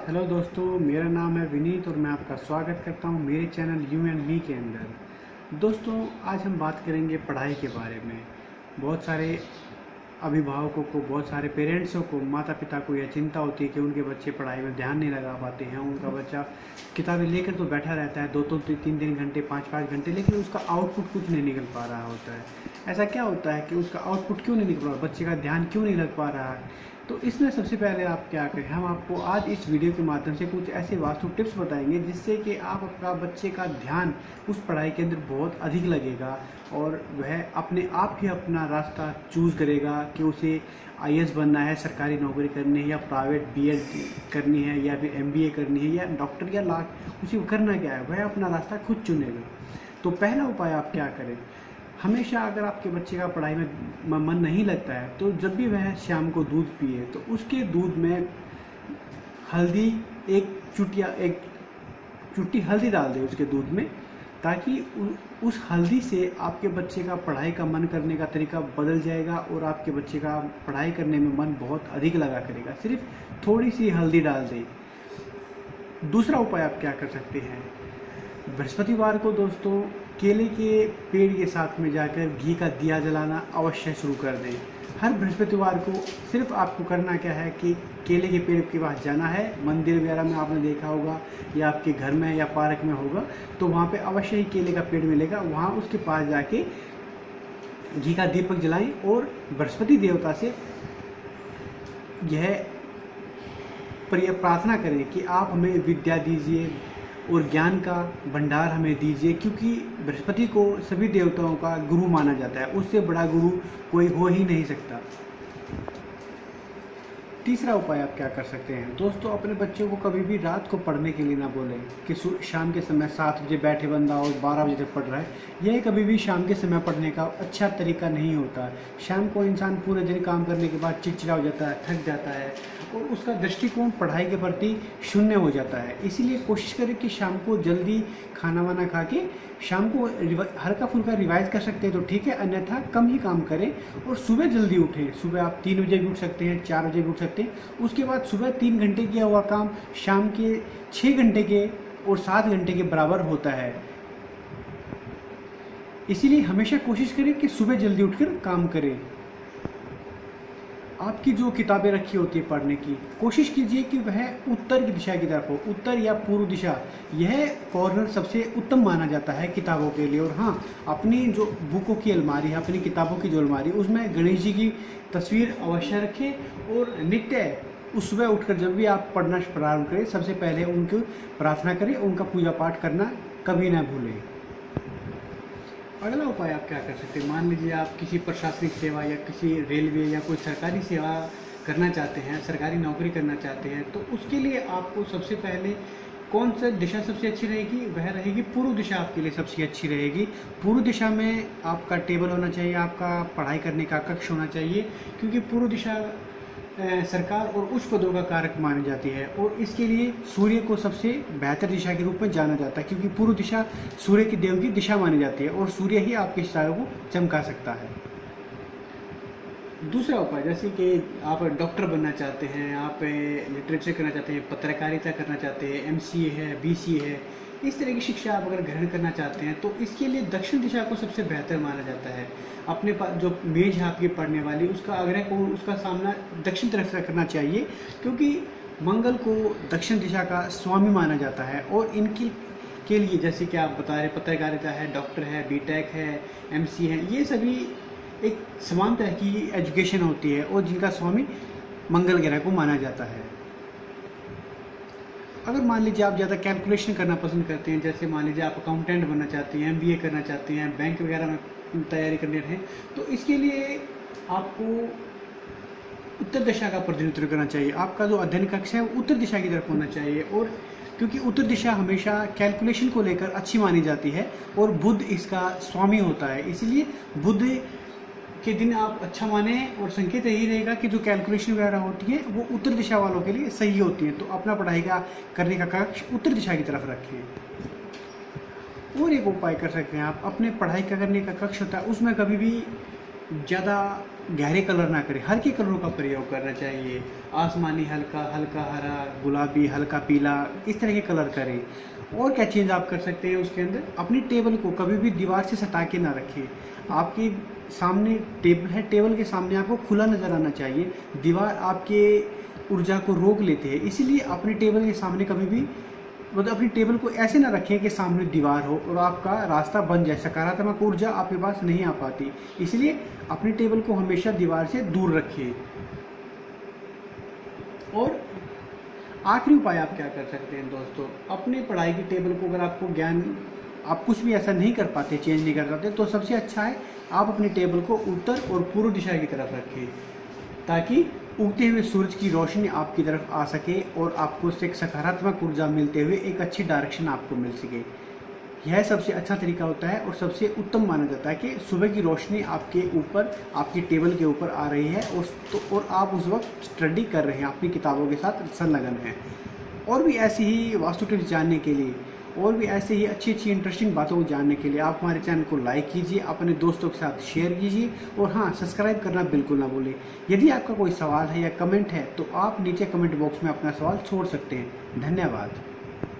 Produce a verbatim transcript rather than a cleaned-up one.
Hello दोस्तों, मेरा नाम है विनीत और मैं आपका स्वागत करता हूं मेरे चैनल यू एंड मी के अंदर। दोस्तों, आज हम बात करेंगे पढ़ाई के बारे में। बहुत सारे अभिभावकों को, बहुत सारे पेरेंट्सों को, माता पिता को यह चिंता होती है कि उनके बच्चे पढ़ाई में ध्यान नहीं लगा पाते हैं। उनका बच्चा किताबें लेकर तो बैठा रहता है दो दो तीन तीन घंटे, पाँच पाँच घंटे, लेकिन उसका आउटपुट कुछ नहीं निकल पा रहा होता है। ऐसा क्या होता है कि उसका आउटपुट क्यों नहीं निकल रहा, बच्चे का ध्यान क्यों नहीं लग पा रहा है? तो इसमें सबसे पहले आप क्या करें, हम आपको आज इस वीडियो के माध्यम से कुछ ऐसे वास्तु टिप्स बताएंगे जिससे कि आप अपना बच्चे का ध्यान उस पढ़ाई के अंदर बहुत अधिक लगेगा और वह अपने आप ही अपना रास्ता चूज़ करेगा कि उसे आई ए एस बनना है, सरकारी नौकरी करनी है, या प्राइवेट बी एड करनी है, या फिर एम बी ए करनी है, या डॉक्टर या लॉ, उसे करना क्या है, वह अपना रास्ता खुद चुनेगा। तो पहला उपाय आप क्या करें, हमेशा अगर आपके बच्चे का पढ़ाई में मन नहीं लगता है तो जब भी वह शाम को दूध पिए तो उसके दूध में हल्दी, एक चुटिया एक चुट्टी हल्दी डाल दे उसके दूध में, ताकि उस हल्दी से आपके बच्चे का पढ़ाई का मन करने का तरीका बदल जाएगा और आपके बच्चे का पढ़ाई करने में मन बहुत अधिक लगा करेगा। सिर्फ थोड़ी सी हल्दी डाल दे। दूसरा उपाय आप क्या कर सकते हैं, बृहस्पतिवार को दोस्तों केले के पेड़ के साथ में जाकर घी का दिया जलाना अवश्य शुरू कर दें। हर बृहस्पतिवार को सिर्फ आपको करना क्या है कि केले के पेड़ के पास जाना है। मंदिर वगैरह में आपने देखा होगा या आपके घर में या पार्क में होगा तो वहाँ पे अवश्य ही केले का पेड़ मिलेगा। वहाँ उसके पास जाके घी का दीपक जलाएं और बृहस्पति देवता से यह प्रार्थना करें कि आप हमें विद्या दीजिए और ज्ञान का भंडार हमें दीजिए, क्योंकि बृहस्पति को सभी देवताओं का गुरु माना जाता है। उससे बड़ा गुरु कोई हो ही नहीं सकता। तीसरा उपाय आप क्या कर सकते हैं दोस्तों, अपने बच्चों को कभी भी रात को पढ़ने के लिए ना बोलें कि शाम के समय सात बजे बैठे बंदा और बारह बजे तक पढ़ रहा है। यह कभी भी शाम के समय पढ़ने का अच्छा तरीका नहीं होता। शाम को इंसान पूरे दिन काम करने के बाद चिड़चिड़ा हो जाता है, थक जाता है और उसका दृष्टिकोण पढ़ाई के प्रति शून्य हो जाता है। इसीलिए कोशिश करें कि शाम को जल्दी खाना वाना खा के शाम को हल्का फुल्का रिवाइज कर सकते हैं तो ठीक है, अन्यथा कम ही काम करें और सुबह जल्दी उठें। सुबह आप तीन बजे भी उठ सकते हैं, चार बजे भी उठ सकते हैं। उसके बाद सुबह तीन घंटे किया हुआ काम शाम के छः घंटे के और सात घंटे के बराबर होता है। इसीलिए हमेशा कोशिश करें कि सुबह जल्दी उठकर काम करें। आपकी जो किताबें रखी होती है पढ़ने की, कोशिश कीजिए कि वह उत्तर की दिशा की तरफ हो, उत्तर या पूर्व दिशा। यह कॉर्नर सबसे उत्तम माना जाता है किताबों के लिए। और हाँ, अपनी जो बुकों की अलमारी है, अपनी किताबों की जो अलमारी, उसमें गणेश जी की तस्वीर अवश्य रखें और नित्य उस सुबह उठकर जब भी आप पढ़ना प्रारंभ करें सबसे पहले उनकी प्रार्थना करें, उनका पूजा पाठ करना कभी ना भूलें। अगला उपाय आप क्या कर सकते हैं, मान लीजिए आप किसी प्रशासनिक सेवा या किसी रेलवे या कोई सरकारी सेवा करना चाहते हैं, सरकारी नौकरी करना चाहते हैं, तो उसके लिए आपको सबसे पहले कौन सा दिशा सबसे अच्छी रहेगी, वह रहेगी पूर्व दिशा आपके लिए सबसे अच्छी रहेगी। पूर्व दिशा में आपका टेबल होना चाहिए, आपका पढ़ाई करने का कक्ष होना चाहिए, क्योंकि पूर्व दिशा सरकार और उच्च पदों का कारक मानी जाती है और इसके लिए सूर्य को सबसे बेहतर दिशा के रूप में जाना जाता है, क्योंकि पूर्व दिशा सूर्य की देव की दिशा मानी जाती है और सूर्य ही आपके सितारों को चमका सकता है। दूसरा उपाय, जैसे कि आप डॉक्टर बनना चाहते हैं, आप लिटरेचर करना चाहते हैं, पत्रकारिता करना चाहते हैं, एम सी ए है, बी सी ए है, इस तरह की शिक्षा आप अगर ग्रहण करना चाहते हैं तो इसके लिए दक्षिण दिशा को सबसे बेहतर माना जाता है। अपने पास जो मेज है आपकी पढ़ने वाली, उसका आग्रह को उसका सामना दक्षिण तरफ से करना चाहिए, क्योंकि मंगल को दक्षिण दिशा का स्वामी माना जाता है। और इनकी के लिए जैसे कि आप बता रहे पत्रकारिता है, डॉक्टर है, बी टेक है, एम सी है, ये सभी एक समान तरह की एजुकेशन होती है और जिनका स्वामी मंगल ग्रह को माना जाता है। अगर मान लीजिए आप ज़्यादा कैलकुलेशन करना पसंद करते हैं, जैसे मान लीजिए आप अकाउंटेंट बनना चाहते हैं, एम बी ए करना चाहते हैं, बैंक वगैरह में तैयारी करने रहे, तो इसके लिए आपको उत्तर दिशा का प्रतिनिधित्व करना चाहिए। आपका जो अध्ययन कक्ष है वो उत्तर दिशा की तरफ होना चाहिए, और क्योंकि उत्तर दिशा हमेशा कैलकुलेशन को लेकर अच्छी मानी जाती है और बुध इसका स्वामी होता है। इसीलिए बुध के दिन आप अच्छा माने और संकेत यही रहेगा कि जो कैलकुलेशन वगैरह होती है वो उत्तर दिशा वालों के लिए सही होती है। तो अपना पढ़ाई का करने का कक्ष उत्तर दिशा की तरफ रखें। और एक उपाय कर सकते हैं आप, अपने पढ़ाई का करने का कक्ष होता है उसमें कभी भी ज़्यादा गहरे कलर ना करें, हल्के कलरों का प्रयोग करना चाहिए। आसमानी हल्का, हल्का हरा, गुलाबी, हल्का पीला, इस तरह के कलर करें। और क्या चेंज आप कर सकते हैं उसके अंदर, अपनी टेबल को कभी भी दीवार से सटा के ना रखें। आपके सामने टेबल है, टेबल के सामने आपको खुला नज़र आना चाहिए। दीवार आपके ऊर्जा को रोक लेते हैं, इसीलिए अपनी टेबल के सामने कभी भी मतलब अपनी टेबल को ऐसे ना रखें कि सामने दीवार हो और आपका रास्ता बन जाए, सकारात्मक ऊर्जा आपके पास नहीं आ पाती। इसलिए अपनी टेबल को हमेशा दीवार से दूर रखिए। और आखिरी उपाय आप क्या कर सकते हैं दोस्तों, अपने पढ़ाई की टेबल को, अगर आपको ज्ञान आप कुछ भी ऐसा नहीं कर पाते, चेंज नहीं कर पाते, तो सबसे अच्छा है आप अपनी टेबल को उत्तर और पूर्व दिशा की तरफ रखें, ताकि उगते हुए सूरज की रोशनी आपकी तरफ आ सके और आपको उससे एक सकारात्मक ऊर्जा मिलते हुए एक अच्छी डायरेक्शन आपको मिल सके। यह सबसे अच्छा तरीका होता है और सबसे उत्तम माना जाता है कि सुबह की रोशनी आपके ऊपर, आपकी टेबल के ऊपर आ रही है और तो और आप उस वक्त स्टडी कर रहे हैं, अपनी किताबों के साथ संलग्न हैं। और भी ऐसी ही वास्तु टिप्स जानने के लिए और भी ऐसे ही अच्छी अच्छी इंटरेस्टिंग बातों को जानने के लिए आप हमारे चैनल को लाइक कीजिए, अपने दोस्तों के साथ शेयर कीजिए और हाँ, सब्सक्राइब करना बिल्कुल ना भूलें। यदि आपका कोई सवाल है या कमेंट है तो आप नीचे कमेंट बॉक्स में अपना सवाल छोड़ सकते हैं। धन्यवाद।